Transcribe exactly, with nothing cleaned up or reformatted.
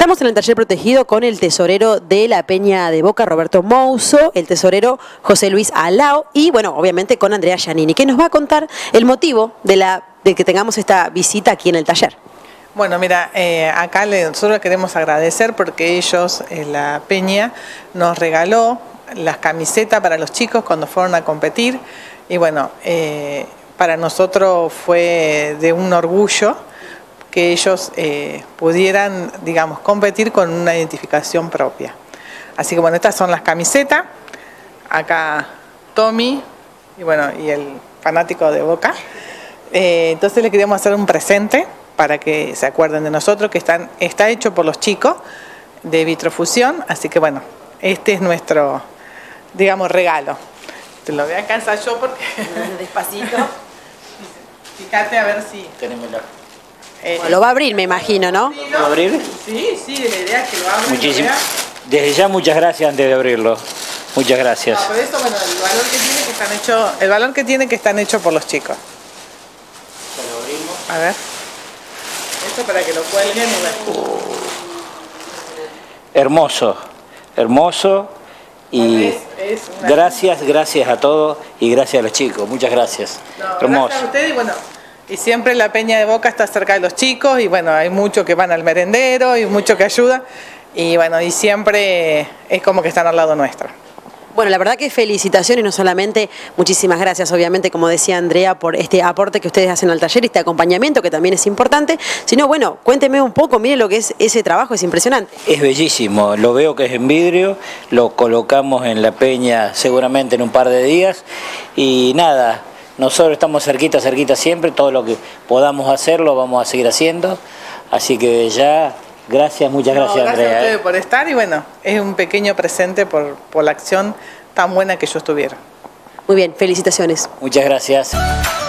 Estamos en el taller protegido con el tesorero de la Peña de Boca, Roberto Mouso, el tesorero José Luis Alao y, bueno, obviamente con Andrea Giannini, que nos va a contar el motivo de, la, de que tengamos esta visita aquí en el taller. Bueno, mira, eh, acá le, nosotros queremos agradecer porque ellos, eh, la Peña, nos regaló las camisetas para los chicos cuando fueron a competir y bueno, eh, para nosotros fue de un orgullo que ellos eh, pudieran, digamos, competir con una identificación propia. Así que bueno, estas son las camisetas, acá Tommy y bueno, y el fanático de Boca. Eh, entonces le queríamos hacer un presente para que se acuerden de nosotros, que están, está hecho por los chicos de Vitrofusión, así que bueno, este es nuestro, digamos, regalo. Te lo voy a alcanzar yo porque... Despacito. Fíjate a ver si... Tenémelo. Eh, Bueno, lo va a abrir, me imagino, ¿no? ¿Lo va a abrir? Sí, sí, la idea es que lo abra. Muchísimo. Desde ya muchas gracias antes de abrirlo. Muchas gracias. No, por eso, bueno, el valor que tiene que están hechos, el valor que tiene que están hechos por los chicos. Lo abrimos. A ver. Esto para que lo cuelguen y bueno. Hermoso, hermoso. Y Es- es una- gracias, gracias a todos y gracias a los chicos. Muchas gracias. No, Hermoso. gracias a ustedes y bueno, y siempre la Peña de Boca está cerca de los chicos y bueno, hay muchos que van al merendero y muchos que ayudan y bueno, y siempre es como que están al lado nuestro. Bueno, la verdad que felicitaciones, no solamente muchísimas gracias, obviamente, como decía Andrea, por este aporte que ustedes hacen al taller, este acompañamiento que también es importante, sino bueno, cuénteme un poco, mire lo que es ese trabajo, es impresionante. Es bellísimo, lo veo que es en vidrio, lo colocamos en la peña seguramente en un par de días y nada, nosotros estamos cerquita, cerquita siempre, todo lo que podamos hacer lo vamos a seguir haciendo, así que ya, gracias, muchas gracias, No, gracias Andrea. a ustedes ¿eh? por estar y bueno, es un pequeño presente por, por la acción tan buena que ellos tuvieron. Muy bien, felicitaciones. Muchas gracias.